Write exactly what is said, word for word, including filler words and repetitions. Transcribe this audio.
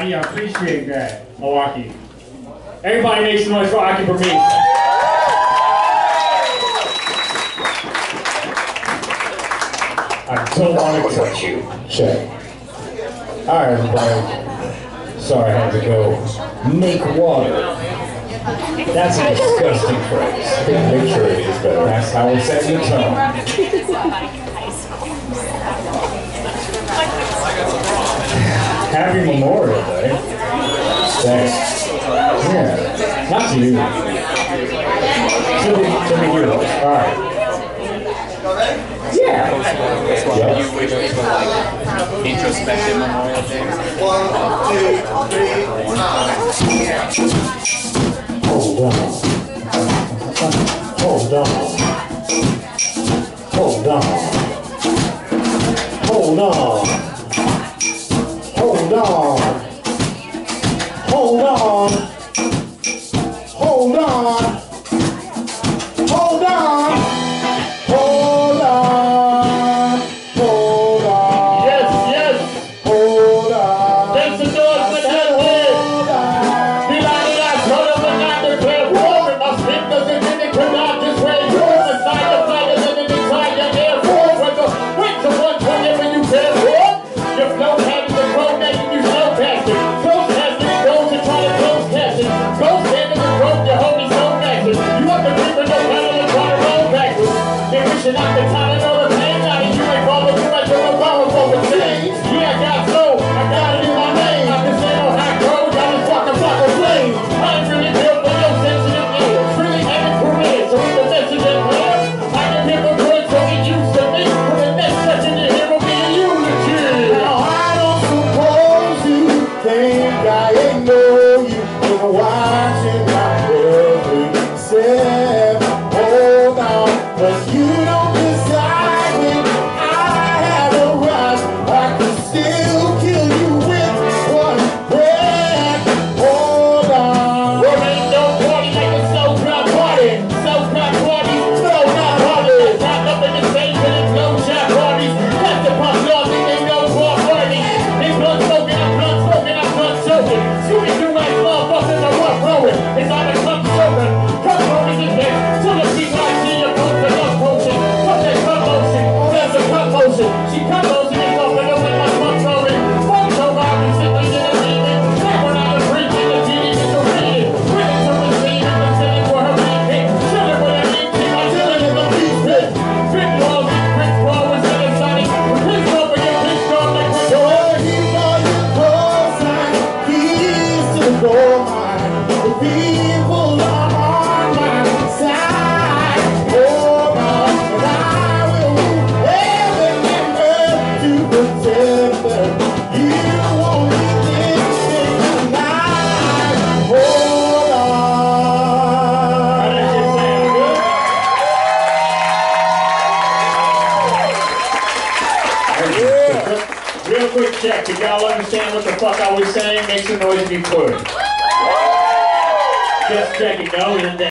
Akie. I appreciate that. Oh, Akie. Everybody make some noise for Akie Bermiss. I don't want to touch you. Check. Alright, everybody. Sorry I had to go make water. That's a disgusting phrase. Make sure it is better. That's how we're setting the tone. Happy Memorial Day. Thanks. Yeah. Not to you. To the, to the heroes. Alright. Yeah. Yeah. You wish for like introspective Memorial Day? One, two, three, nine. Hold on. Hold on. Hold on. Hold on. Hold on. Hold on. Hold on. Hold on. Hold on. Hold on. Yes, yes. Hold on. Make some noise with that head. Be like that, turn up and not declare war. With my fingers and then it could not just wear yours. The side of fighters and then the entire air force. With the winter one whenever you care for. Your flow has the crow making you slow casting. Close casting it goes and try to close casting. Close standing and broke your homie so massive. You up the creep and no pedal and try to roll backwards. They wishing out the time and all the pain out of you ain't follow through like you're a power for the change. Yeah, I got soul, I got it in my name. I can say no high road, got this fucking block of flame. I ain't really built for your sensitive ears. Really having career, so it's the message in clear. I can hear the good, so get used to me. For the next session you hear will be a eulogy. Now I don't suppose you think I ain't know you. Been watching my every step. Hold on, but you don't decide when I have a rush. I can still kill you with one breath. Hold on. Well, ain't no party like a Soulkhan party. Soulkhan parties, no not parties. Not up in the same, but it's no chat parties. That's the pop laws, and they know war parties. They blunt smoking, I'm blunt smoking, I'm blunt choking. Shooting through my motherfuckers, I'm rough rolling. It's on the club choking. Cup rolling in there. Till the people I see you post the love potion. What's that cup motion? That's a cup motion. She cup motion, it's open up with my fuck rolling. Fuck so I've been sitting in the demon. Back when I was preaching, the genie is so reading. Willing to receive and listening for her being hit. Chilling with a deep team, I'm chilling in the beast pit. Fit walls, Chris Paul was in the shiny. Chris Paul for your pitch dog like we're So keep all your clothes and keys to the gold mine. The people are on my side. Hold on, and I will do everything to protect them. You won't need this thing tonight. Hold on. Real quick check. Did y'all understand what the fuck I was saying? Make some noise if you could. Just checking. No, and